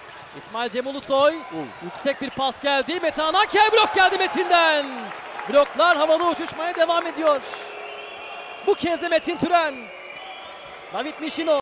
İsmail Cem Ulusoy. Yüksek bir pas geldi. Metehan Akel blok geldi Metin'den. Bloklar havalı uçuşmaya devam ediyor. Bu kez de Metin Türen. David Mişino.